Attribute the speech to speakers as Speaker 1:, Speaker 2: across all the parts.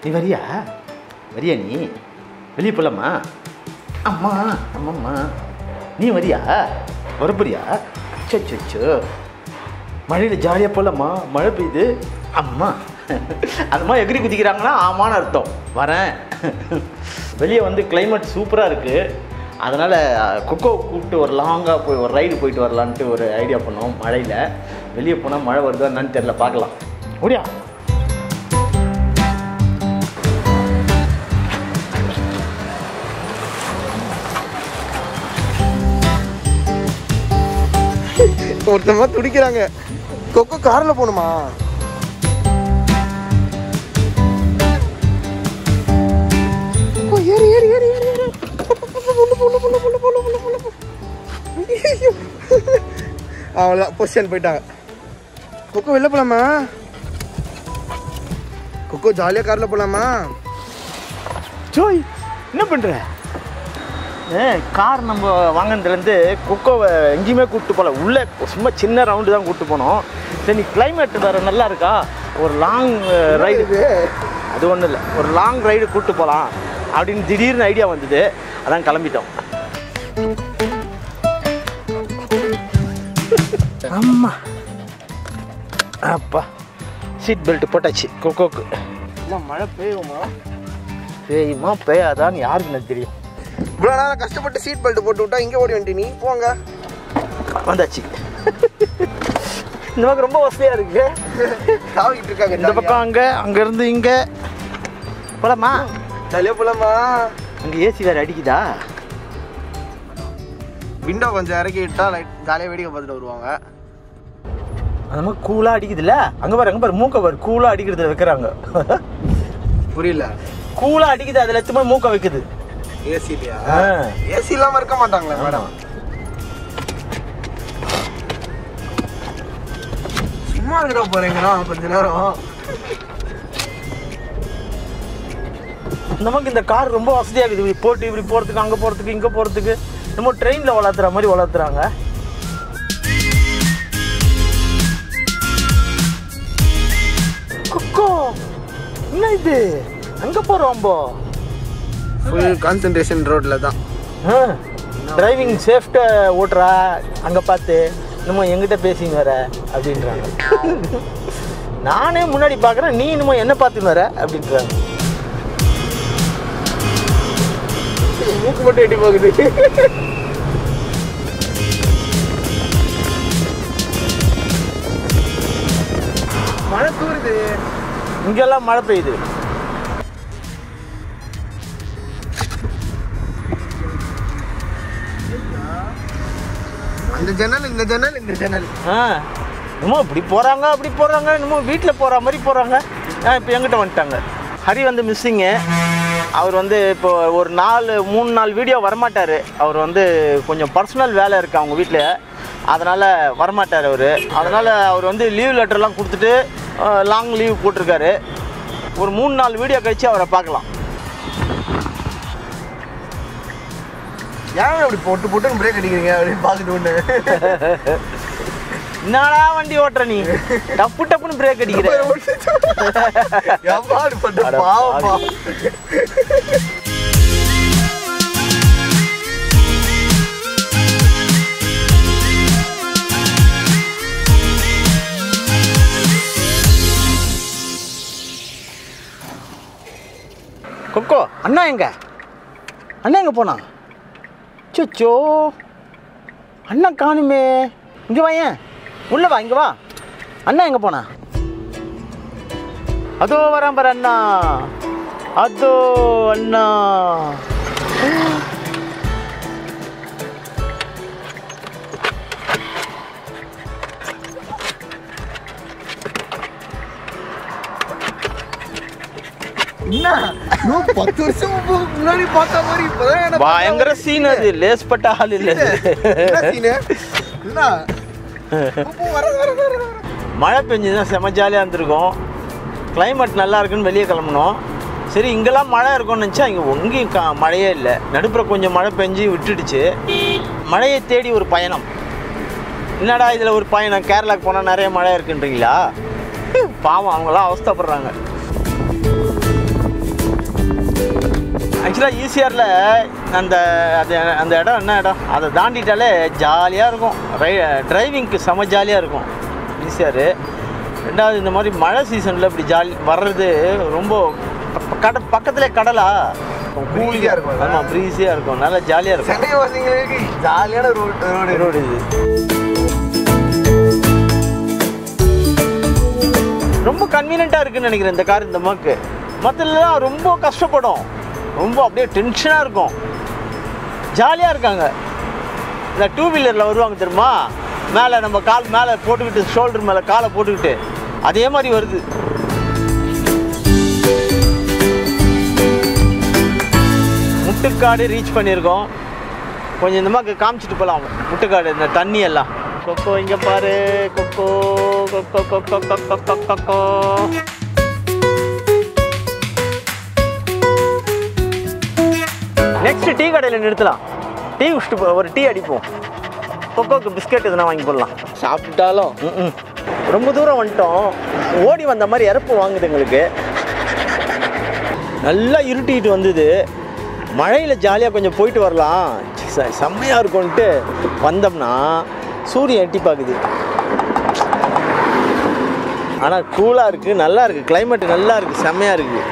Speaker 1: நீ வரியா நீ வெளியே போகலாமா? அம்மா அம்மம்மா நீ வரியா? வரப்போறியா? அச்சோ மழையில் ஜாலியாக போகலாமா? மழை பெய்யுது அம்மா. அந்த மாதிரி எகிரி குதிக்கிறாங்கன்னா ஆமான்னு அர்த்தம். வரேன். வெளியே வந்து கிளைமேட் சூப்பராக இருக்குது. அதனால் கொக்கோ கூப்பிட்டு ஒரு லாங்காக போய் ஒரு ரைடு போயிட்டு வரலான்ட்டு ஒரு ஐடியா பண்ணோம். மழையில் வெளியே போனால் மழை வருதா என்னன்னு தெரியல, பார்க்கலாம். முடியா
Speaker 2: ஒருத்தமா துடிக்கிறாங்க. கொக்கோ காரில் போகணுமா? ஏறி ஏறி ஏறி ஏறி ஏறி அவ்வளோதான், பொசிஷன் போயிட்டாங்க. கொக்கோ வெளில போகலாமா? கொக்கோ ஜாலியாக காரில் போகலாமா?
Speaker 1: ஜோய் என்ன பண்ணுற? கார் நம்ம வாங்கினதுலேருந்து கொக்கோவை எங்கேயுமே கூப்பிட்டு போகல. உள்ளே சும்மா சின்ன ரவுண்டு தான் கூப்பிட்டு போனோம். சரி நீ கிளைமேட் வேறு நல்லா இருக்கா, ஒரு லாங் ரைடு, அது ஒன்றும் இல்லை, ஒரு லாங் ரைடு கூப்பிட்டு போகலாம் அப்படின்னு திடீர்னு ஐடியா வந்தது. அதான் கிளம்பிட்டோம். ஆமாம் அப்பா சீட் பெல்ட் போட்டாச்சு. கொக்கோக்கு
Speaker 2: மழை
Speaker 1: பெய்யுமா பெய்யாதான்னு யாருக்கு எனக்கு தெரியும்.
Speaker 2: இவ்வளோ நேரம் கஷ்டப்பட்டு சீட் பெல்ட் போட்டு விட்டா இங்கே ஓடி வந்துட்டு நீ போங்க.
Speaker 1: வந்தாச்சு. இந்த பக்கம் ரொம்ப வசதியாக இருக்கு.
Speaker 2: தாவிக்கிட்டு இருக்காங்க.
Speaker 1: இந்த பக்கம் அங்கேருந்து இங்கே போலாமா?
Speaker 2: ஜாலியாக போகலாமா?
Speaker 1: அங்கே ஏசி வேறு அடிக்குதா?
Speaker 2: விண்டோ கொஞ்சம் இறக்கி விட்டா லைட் ஜாலியாக வேடிக்கை பார்த்துட்டு வருவாங்க.
Speaker 1: அந்த மாதிரி கூலாக அடிக்குதுல்ல. அங்கே பாரு மூக்கை பாரு, கூலாக அடிக்கிறதுல வைக்கிறாங்க.
Speaker 2: புரியல?
Speaker 1: கூலாக அடிக்குது, அதில் எத்தனை மூக்கை வைக்குது.
Speaker 2: ஏசி இல்லையா? ஏசி இல்லாமல் இருக்க மாட்டாங்களே மேடம். சும்மா இருக்கிற போறீங்களா கொஞ்ச நேரம்?
Speaker 1: நமக்கு இந்த கார் ரொம்ப வசதியாக இருக்குது. இப்படி போட்டு இப்படி போகிறதுக்கு, அங்கே போகிறதுக்கு, இங்கே போகிறதுக்கு. நம்ம ட்ரெயினில் வளர்த்துற மாதிரி வளர்த்துறாங்க. கொக்கோ என்ன இது? அங்கே போகிறோம்.
Speaker 2: ஃபுல் கான்சன்ட்ரேஷன் ரோட்டில் தான்.
Speaker 1: டிரைவிங் சேஃப்டா ஓட்டுறா அங்கே பார்த்து, இன்னமும் எங்கிட்ட பேசின்னு வர அப்படின்றாங்க. நானே முன்னாடி பார்க்குறேன், நீ இன்னமும் என்ன பார்த்துன்னு வர அப்படின்றாங்க.
Speaker 2: மூக்கு மட்டும் எட்டி போகுது. மழை தூருது.
Speaker 1: இங்கெல்லாம் மழை பெய்யுது.
Speaker 2: இந்த ஜன்னல் இந்த ஜன்னல் இந்த ஜன்னல்.
Speaker 1: இன்னமும் இப்படி போகிறாங்க அப்படி போகிறாங்க, இன்னமும் வீட்டில் போகிற மாதிரி போகிறாங்க. இப்போ எங்கிட்ட வந்துட்டாங்க. ஹரி வந்து மிஸ்ஸிங்கு. அவர் வந்து இப்போ ஒரு 3 நாள் வீடியோ வரமாட்டார். அவர் வந்து கொஞ்சம் பர்சனல் வேலை இருக்குது அவங்க வீட்டில், அதனால் வரமாட்டார் அவர். அதனால் அவர் வந்து லீவ் லெட்டர்லாம் கொடுத்துட்டு லாங் லீவ் போட்டிருக்காரு. ஒரு 3 நாள் வீடியோ கழித்து அவரை பார்க்கலாம்.
Speaker 2: ஏன் அப்படி போட்டு போட்டு பிரேக் அடிக்கிறீங்க அப்படின்னு பார்த்துட்டு ஒன்று.
Speaker 1: என்னடா வண்டி ஓட்டுற நீ, டப்பு டப்புன்னு பிரேக் அடிக்கிற. கொக்கோ அண்ணா எங்க போனா? சோ அண்ணா காணுமே. இங்க வாயேன், உள்ள வா, இங்க வா. அண்ணா எங்க போனா? அதோ வரான் பாரு அண்ணா, அதோ அண்ணா.
Speaker 2: என்ன 10 வருஷம் முன்னாடி பார்த்த மாதிரி இப்பதான்
Speaker 1: பயங்கர சீன். அது லேஸ்பட்ட ஆள் இல்ல. மழை பெஞ்சுதான் செம ஜாலியாக இருந்திருக்கும். கிளைமேட் நல்லா இருக்குன்னு வெளியே கிளம்பணும். சரி இங்கெல்லாம் மழை இருக்கும்னு நினச்சா இங்கே ஒங்கேயும் மழையே இல்லை. நடுப்புற கொஞ்சம் மழை பெஞ்சு விட்டுடுச்சு. மழையை தேடி ஒரு பயணம். என்னடா இதில் ஒரு பயணம், கேரளாவுக்கு போனால் நிறைய மழை இருக்குன்றீங்களா? பாவம் அவங்களாம் அவஸ்தைப்படுறாங்க. ஆக்சுவலாக ஈசிஆரில் அந்த அந்த இடம் என்ன இடம் அதை தாண்டிட்டாலே ஜாலியாக இருக்கும். டிரைவிங்க்கு செம ஜாலியாக இருக்கும் ஈசிஆர். ரெண்டாவது இந்த மாதிரி மழை சீசனில் இப்படி ஜாலி வர்றது ரொம்ப பக்கத்துலேயே கடலா
Speaker 2: கூலியாக இருக்கும்.
Speaker 1: ஆமாம், ப்ரீஸியாக இருக்கும், நல்லா ஜாலியாக இருக்கும்.
Speaker 2: சென்னை வாசிங்களுக்கு ஜாலியான ரோடு
Speaker 1: இது ரொம்ப கன்வீனியண்ட்டாக இருக்குதுன்னு நினைக்கிறேன் இந்த கார். இந்த மாக்கு மற்றெல்லாம் ரொம்ப கஷ்டப்படும், ரொம்ப அப்படியே டென்ஷனாக இருக்கும். ஜாலியாக இருக்காங்க. இந்த டூ வீலரில் வருவாங்க தெரியுமா, மேலே நம்ம கால் மேலே போட்டுக்கிட்டு, ஷோல்டர் மேலே காலை போட்டுக்கிட்டு, அதே மாதிரி வருது. முட்டுக்காடு ரீச் பண்ணியிருக்கோம். கொஞ்சம் இந்த மாதிரி காமிச்சிட்டு போகலாம். முட்டுக்காடு இந்த தண்ணி எல்லாம். கொக்கோ இங்கே பாரு, Coco Coco Coco Coco Coco. Next tea கடையில் நிறுத்தலாம். டீ குடிச்சிட்டு ஒரு டீ அடிப்போம். கொக்கோக்கு பிஸ்கெட் எதுனா வாங்கி போடலாம்.
Speaker 2: சாப்பிட்டாலும்
Speaker 1: ரொம்ப தூரம் வந்துட்டோம். ஓடி வந்த மாதிரி இறப்பு வாங்குது எங்களுக்கு. நல்லா இருட்டிக்கிட்டு வந்தது. மழையில் ஜாலியாக கொஞ்சம் போயிட்டு வரலாம், செம்மையாக இருக்கும்ன்ட்டு வந்தோம்னா சூரியன் எட்டி பார்க்குது. ஆனால் கூலாக இருக்குது, நல்லா இருக்குது, கிளைமேட்டு நல்லா இருக்குது, செம்மையாக இருக்குது.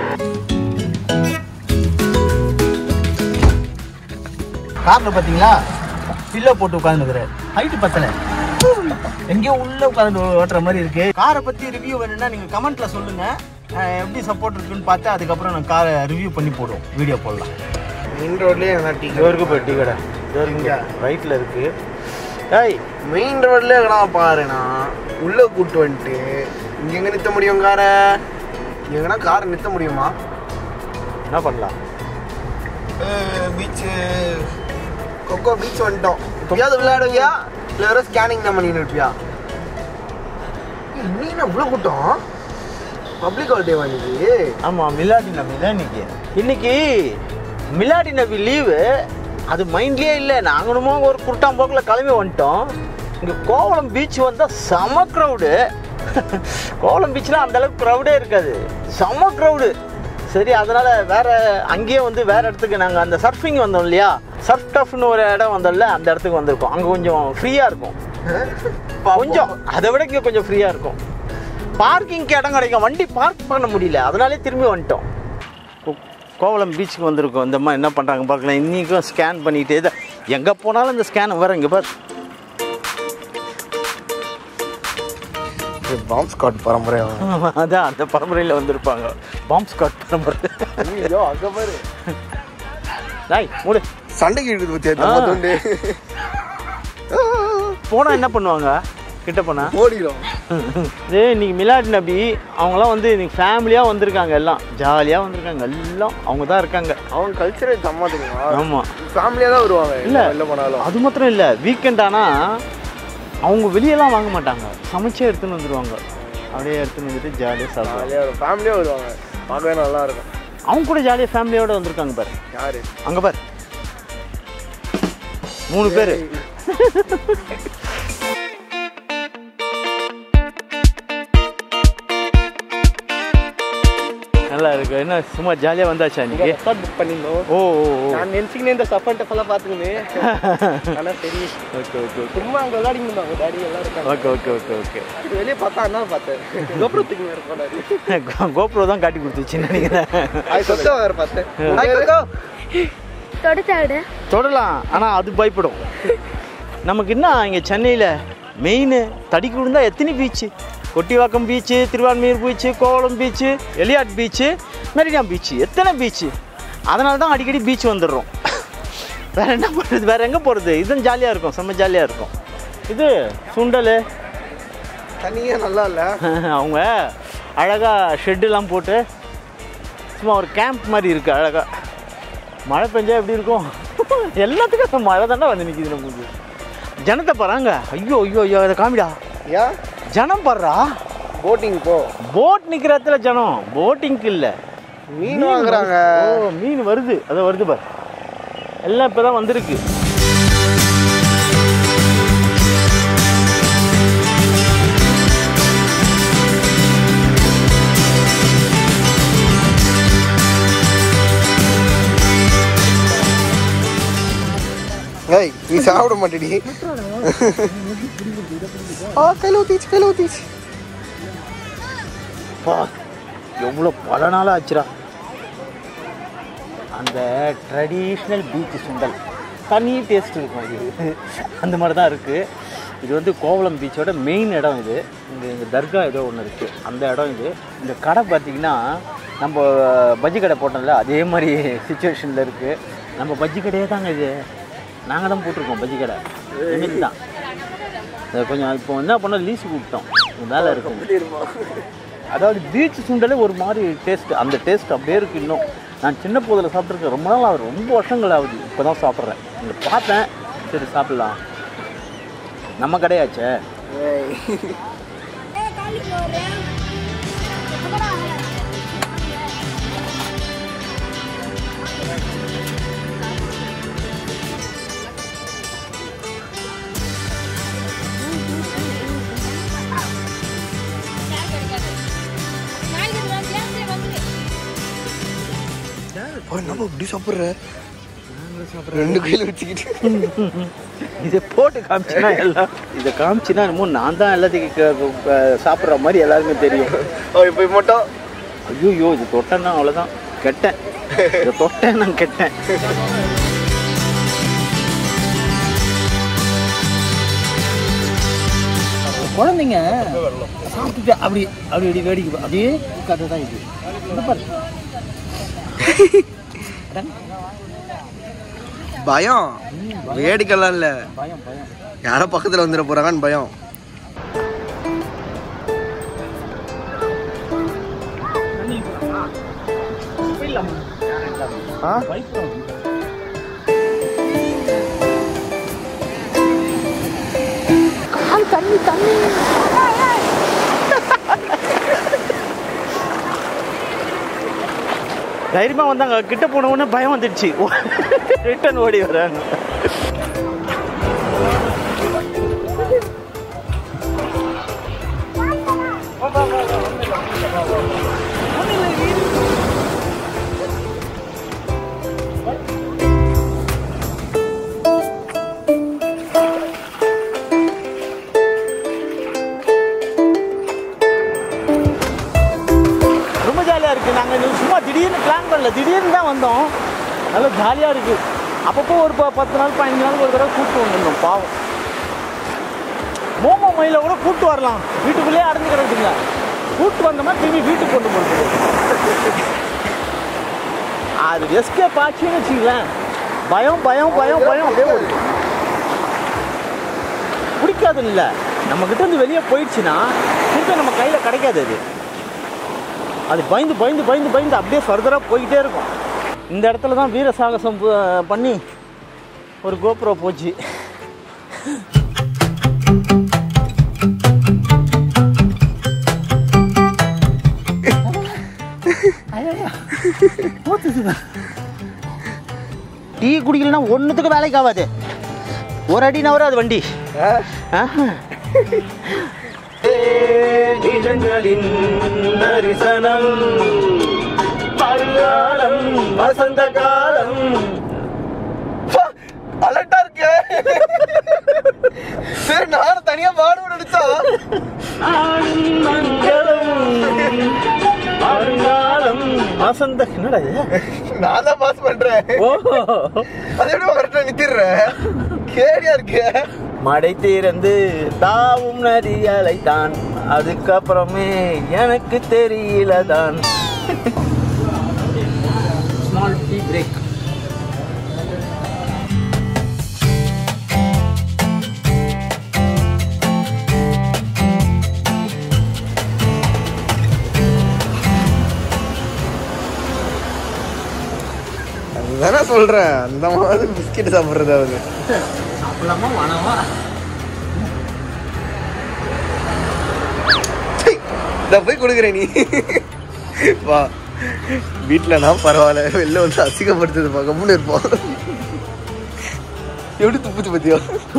Speaker 1: காரில் பார்த்தீங்களா பில்லோ போட்டு உட்காந்துருக்குறேன். ஹைட்டு பத்தலை, எங்கேயோ உள்ளே உட்காந்து ஓட்டுற மாதிரி இருக்குது. காரை பற்றி ரிவ்யூ வேணும்னா நீங்கள் கமெண்ட்டில் சொல்லுங்கள். எப்படி சப்போர்ட் இருக்குன்னு பார்த்து அதுக்கப்புறம் நான் காரை ரிவ்யூ பண்ணி போடுவோம், வீடியோ போடலாம்.
Speaker 2: மெயின் ரோட்லேயே எங்கன்னா டீ
Speaker 1: இவருக்கு போய் டீ கடை இங்கே ரைட்டில் இருக்குது. ஏய்,
Speaker 2: மெயின் ரோட்லேயே எங்கன்னா பாருண்ணா, உள்ளே கூப்பிட்டு வந்துட்டு இங்கே எங்கே நிறுத்த முடியும் காரை? எங்கன்னா காரை நிறுத்த முடியுமா?
Speaker 1: என்ன பண்ணலாம்?
Speaker 2: பீச்சு கொக்கோ பீச் வந்துட்டோம். எப்பயாவது விளையாடுவியா இல்லை வேறு ஸ்கேனிங் தான் பண்ணிட்டு இருப்பியா? இன்னைக்கு இவ்வளோ கூட்டம் பப்ளிக் ஹாலிடே வாங்கிது.
Speaker 1: ஆமாம், மிலாடி நபி தான் இன்னைக்கு மிலாடி நபி லீவு. அது மைண்ட்லேயே இல்லை. நாங்களும் ஒரு குருட்டாம்போக்கில் கிளம்பி வந்துட்டோம். இங்கே கோவளம் பீச் வந்தால் செம க்ரௌடு. கோவளம் பீச்சில் அந்தளவுக்கு க்ரௌடே இருக்காது, செம க்ரௌடு. சரி, அதனால் வேறு அங்கேயே வந்து வேறு இடத்துக்கு நாங்கள் அந்த சர்ஃபிங் வந்தோம் இல்லையா, சர்ஃப் டஃப்னு ஒரு இடம் வந்தோம்ல, அந்த இடத்துக்கு வந்திருக்கோம். அங்கே கொஞ்சம் ஃப்ரீயாக இருக்கும், கொஞ்சம் அதை விட இங்கே கொஞ்சம் ஃப்ரீயாக இருக்கும். பார்க்கிங்க்கு இடம் கிடைக்கும், வண்டி பார்க் பண்ண முடியல, அதனாலே திரும்பி வந்துட்டோம். கோவளம் பீச்சுக்கு வந்திருக்கோம். இந்த மாதிரி என்ன பண்ணுறாங்க பார்க்கலாம். இன்றைக்கும் ஸ்கேன் பண்ணிக்கிட்டே தான், எங்கே போனாலும் இந்த ஸ்கேன் வர. இங்கே பார்,
Speaker 2: பாம்ப் ஸ்காட் பரம்பரை.
Speaker 1: அதான் அந்த பரம்பரையில் வந்திருப்பாங்க, பாம்ப் ஸ்காட் பரம்பரை.
Speaker 2: ஐயோ, அங்கே பாரு
Speaker 1: நாய் மூடு.
Speaker 2: சண்டைக்கு
Speaker 1: போனால் என்ன பண்ணுவாங்க, கிட்ட போனால்
Speaker 2: ஓடிடும்.
Speaker 1: இன்னைக்கு மிலாடி நபி அவங்களாம் வந்து இன்னைக்கு ஃபேமிலியாக வந்திருக்காங்க. எல்லாம் ஜாலியாக வந்திருக்காங்க, எல்லாம் அவங்க தான் இருக்காங்க.
Speaker 2: அவங்க கல்ச்சரே செம்ம தெரியுமா?
Speaker 1: ஆமாம்,
Speaker 2: ஃபேமிலியாக தான் வருவாங்க.
Speaker 1: இல்லை
Speaker 2: போனாலும்
Speaker 1: அது மாத்திரம் இல்லை, வீக்கெண்ட் ஆனால் அவங்க வெளியெல்லாம் வாங்க மாட்டாங்க, சமைச்சே எடுத்துன்னு வந்துடுவாங்க. அப்படியே எடுத்துன்னு வந்துட்டு ஜாலியாக சாப்பிடுவாங்க.
Speaker 2: ஃபேமிலியாக வருவாங்க, பார்க்கவே நல்லா இருக்கும்.
Speaker 1: அவங்க கூட ஜாலியாக ஃபேமிலியோடு வந்திருக்காங்க பாரு.
Speaker 2: யாரு
Speaker 1: அங்கே பாரு, 3 பேர். நல்லா இருக்கு. என்ன சும்மா ஜாலியாக வந்தாச்சா இன்னைக்கு?
Speaker 2: ரெசார்ட் புக் பண்ணியிருந்தோம்.
Speaker 1: ஓ
Speaker 2: நான் நினச்சிக்கினே இந்த சஃபன் டஃபெல்லாம் பார்த்துக்கினே. ஆனால் சரி,
Speaker 1: ஓகே ஓகே ஓகே.
Speaker 2: சும்மா அங்கே விளையாடிங்க இருந்தாங்க, டாடி எல்லாம் இருக்காங்க.
Speaker 1: Okay okay okay okay.
Speaker 2: வெளியே பார்த்தா என்ன பார்த்தேன், கோபுரத்துக்கு இருக்காரு.
Speaker 1: கோபுரம் தான் காட்டி கொடுத்துச்சுன்னு நினைக்கிறேன்.
Speaker 2: அது சொத்தை வேறு பார்த்தேன்.
Speaker 1: தொடலாம், ஆனால் அது பயப்படும். நமக்கு என்ன இங்கே சென்னையில் மெயின் தடிக்கு விழுந்தா எத்தனை beach, Kottivakkam beach, Thiruvanmiyur beach, Kovalam beach, Elliot beach, Marina beach, எத்தனை பீச்சு. அதனால தான் அடிக்கடி பீச் வந்துடுறோம். வேறு என்ன பண்ணுறது, வேறு எங்கே போகிறது? இதுவும் ஜாலியாக இருக்கும், செம்ம ஜாலியாக இருக்கும். இது சுண்டல்
Speaker 2: தனியாக நல்லா இல்லை.
Speaker 1: அவங்க அழகாக ஷெட்டெல்லாம் போட்டு சும்மா ஒரு கேம்ப் மாதிரி இருக்குது அழகாக. மழை பெஞ்சா எப்படி இருக்கும்? எல்லாத்துக்கும் மழை தானே வந்து நிற்கிது நமக்கு. ஜனத்தை பாருங்க, ஐயோ ஐயோ ஐயோ, அதை காமிடா.
Speaker 2: ஏன்
Speaker 1: ஜனம் பாடுறா,
Speaker 2: போட்டிங் போ.
Speaker 1: போட் நிற்கிற இடத்துல ஜனம், போட்டிங்க்கு இல்லை,
Speaker 2: மீன் வாங்குறாங்க.
Speaker 1: ஓ, மீன் வருது, அதை வருது பாரு, எல்லாம் இப்போ தான் வந்திருக்கு.
Speaker 2: நீ சாப்பிட மாட்டேடி. கையில் ஊற்றிச்சு.
Speaker 1: எவ்வளோ பல நாளாக ஆச்சுரா. அந்த ட்ரெடிஷ்னல் பீச் சுண்டல் தனி டேஸ்ட் இருக்கும். இது அந்த மாதிரி தான் இருக்குது. இது வந்து கோவளம் பீச்சோட மெயின் இடம். இது இங்கே தர்கா ஏதோ ஒன்று இருக்குது, அந்த இடம் இது. இந்த கடை பார்த்திங்கன்னா நம்ம பஜ்ஜி கடை போட்டோம்ல அதே மாதிரி சுச்சுவேஷனில் இருக்குது. நம்ம பஜ்ஜி கடையே தாங்க இது. நாங்கள் தான் போட்டிருக்கோம் பஜ்ஜி கடை லிமிட் தான். கொஞ்சம் இப்போ என்ன பண்ணோம், லீஸு கூப்பிட்டோம், வேலை இருக்கும். அதாவது பீச் சுண்டலே ஒரு மாதிரி டேஸ்ட்டு, அந்த டேஸ்ட் அப்படியே இருக்குது. இன்னும் நான் சின்ன போதில் சாப்பிட்ருக்கேன், ரொம்ப நாள் ஆகுது, ரொம்ப வருஷங்கள் ஆகுது. இப்போ தான் சாப்பிட்றேன். இங்கே பார்த்தேன், சரி சாப்பிட்லாம், நம்ம கடையாச்சே.
Speaker 2: நம்ம இப்படி சாப்பிட்ற 2 கையில் வச்சுக்கிட்டு
Speaker 1: இதை போட்டு காமிச்சினா எல்லாம், இதை காமிச்சினா என்னமோ நான் தான் எல்லாத்துக்கும் சாப்பிட்ற மாதிரி எல்லாருமே தெரியும்.
Speaker 2: இப்போ மட்டும்
Speaker 1: ஐயோ இது தொட்டேன்னா அவ்வளோதான், கெட்டேன். இதை தொட்டேன், நான் கெட்டேன். குழந்தைங்க சாப்பிட்டுட்டு அப்படி அப்படி அப்படி வேடிக்கை அப்படியே கதை தான் இது.
Speaker 2: பயம், வேடிக்கைலாம் இல்லை,
Speaker 1: பயம் பயம்,
Speaker 2: யாரோ பக்கத்தில் வந்துட போகிறாங்கன்னு பயம்.
Speaker 1: தண்ணி தண்ணி தைரியமாக வந்தாங்க. கிட்ட போன உடனே பயம் வந்துடுச்சு, ரிட்டர்ன் ஓடி வராங்க. நாங்கள் சும்மா திடீர்னு பிளான் பண்ணல, திடீர்னு தான் வந்தோம். நல்லா ஜாலியாக இருக்குது. அப்பப்போ ஒரு 10 நாள் 15 நாள் ஒரு தடவை கூப்பிட்டு வந்துருந்தோம். பாவம் மோமோ மயில கூட கூப்பிட்டு வரலாம், வீட்டுக்குள்ளேயே அடைஞ்சு கிடக்குங்க. கூப்பிட்டு வந்தோம்னா திரும்பி வீட்டுக்கு கொண்டு போகிறது. அது எஸ்கேப் ஆச்சுன்னு வச்சுங்களேன். பயம் பயம் பயம் பயம் அப்படியே ஓடுது. பிடிக்காதுன்னு இல்லை, நம்மக்கிட்ட இருந்து வெளியே போயிடுச்சுன்னா திரும்ப நம்ம கையில் கிடைக்காது. அது பயந்து பயந்து பயந்து பயந்து அப்படியே ஃபர்தராக போய்கிட்டே இருக்கும். இந்த இடத்துல தான் வீர சாகசம் பண்ணி ஒரு கோப்ரோ போச்சு. டீ குடிக்கலன்னா ஒன்றுத்துக்கு வேலைக்கு ஆகாது. ஒரு அடி நவர அது வண்டி. நிஜங்களின் தரிசனம், பருகாலம் வசந்த காலம்.
Speaker 2: அலர்ட்டா இருக்க. சரி நானும் தனியா பாடுவோம் நினைச்சா.
Speaker 1: பருகாலம் வசந்த, என்னடா
Speaker 2: நான் தான் பாஸ் பண்றேன். அது எப்படி கரெக்டா நித்திடுறேன். கேடியா இருக்க.
Speaker 1: மடை திறந்து தாவும் நதிகளை தான், அதுக்கப்புறமே எனக்கு தெரியல தான். Small tea break.
Speaker 2: அதுதானே சொல்றேன், அந்த மாதிரி பிஸ்கெட் சாப்பிட்றது. அது
Speaker 1: சாப்பிடலாமா வேணாமா?
Speaker 2: நான் போய் கொடுக்குறேன், நீ வா. வீட்டில் நான் பரவாயில்ல, வெளில வந்து அசிங்கப்படுத்துது கம்முன்னு இருப்போம். எப்படி துப்புச்சு பத்தியோ.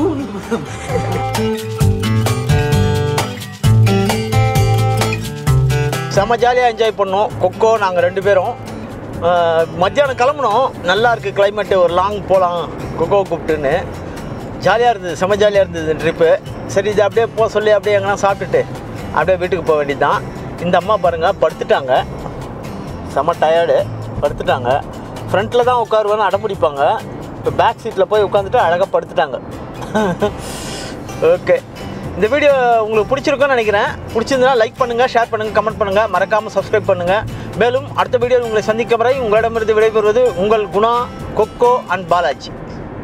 Speaker 1: செம்ம ஜாலியாக என்ஜாய் பண்ணோம். கொக்கோ நாங்கள் 2 பேரும் மத்தியானம் கிளம்புனோம். நல்லா இருக்குது கிளைமேட்டு, ஒரு லாங் போகலாம் கொக்கோ கூப்பிட்டுன்னு. ஜாலியாக இருந்தது, செம்ம ஜாலியாக இருந்தது இந்த ட்ரிப்பு. சரி இது அப்படியே போக சொல்லி அப்படியே எங்கன்னா சாப்பிட்டுட்டு அப்படியே வீட்டுக்கு போக வேண்டியது தான். இந்த அம்மா பாருங்கள் படுத்துட்டாங்க, செம்ம டயர்டு, படுத்துட்டாங்க. ஃப்ரண்ட்டில் தான் உட்காருவேன்னு அடம்பிடிப்பாங்க, இப்போ பேக் சீட்டில் போய் உட்காந்துட்டு அழகாக படுத்துட்டாங்க. ஓகே, இந்த வீடியோ உங்களுக்கு பிடிச்சிருக்குன்னு நினைக்கிறேன். பிடிச்சிருந்தா லைக் பண்ணுங்கள், ஷேர் பண்ணுங்கள், கமெண்ட் பண்ணுங்கள், மறக்காமல் சப்ஸ்கிரைப் பண்ணுங்கள். மேலும் அடுத்த வீடியோ உங்களை சந்திக்கும் வரை உங்களிடமிருந்து விடைபெறுவது உங்கள் குணா, கொக்கோ அண்ட் பாலாஜி.